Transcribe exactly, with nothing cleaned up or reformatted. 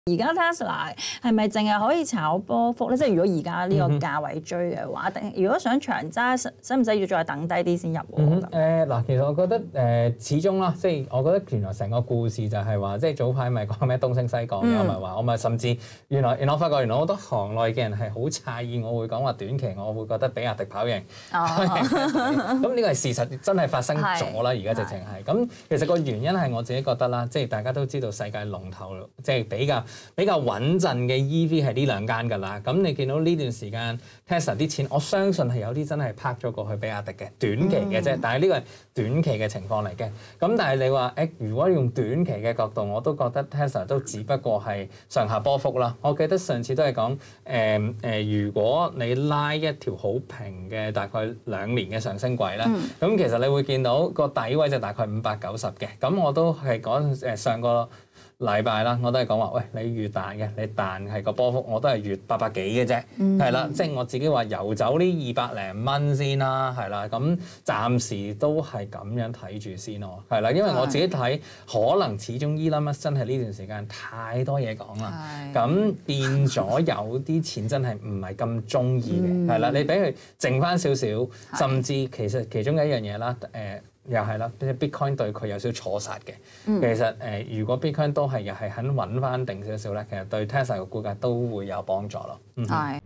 而家 Tesla 係咪淨係可以炒波幅咧？即係如果而家呢個價位追嘅話，定、嗯、如果想長揸，使唔使要再等低啲先入？誒嗱、 嗯呃，其實我覺得誒、呃，始終啦，即係我覺得原來成個故事就係話，即係早排咪講咩東升西降嘅，我咪話，我咪甚至原來原來我發覺原來好多行內嘅人係好詫異，我會講話短期我會覺得比亞迪跑贏。哦，咁呢個係事實，真係發生咗啦。而家直情係咁，其實個原因係我自己覺得啦，即係大家都知道世界龍頭即係比較。比較穩陣嘅 E V 係呢兩間㗎啦，咁你見到呢段時間 Tesla 啲錢，我相信係有啲真係拍咗過去比亞迪嘅短期嘅啫，嗯、但係呢個係短期嘅情況嚟嘅。咁但係你話誒，如果用短期嘅角度，我都覺得 Tesla 都只不過係上下波幅啦。我記得上次都係講誒誒，如果你拉一條好平嘅大概兩年嘅上升軌咧，咁、嗯、其實你會見到個底位就大概五百九十嘅。咁我都係講誒上個禮拜啦，我都係講話，喂，你越彈嘅，你彈係個波幅，我都係越八百幾嘅啫，係啦、嗯，即係我自己話遊走呢二百零蚊先啦，係啦，咁暫時都係咁樣睇住先咯，係啦，因為我自己睇，可能始終 Elon Musk真係呢段時間太多嘢講啦，咁變咗有啲錢真係唔係咁中意嘅，係啦、嗯，你俾佢剩翻少少，甚至其實其中一樣嘢啦，誒、呃。又係啦，Bitcoin 對佢有少少錯殺嘅。嗯、其實誒、呃，如果 Bitcoin 都係又係肯穩翻定少少咧，其實對 Tesla 嘅股價都會有幫助咯。係。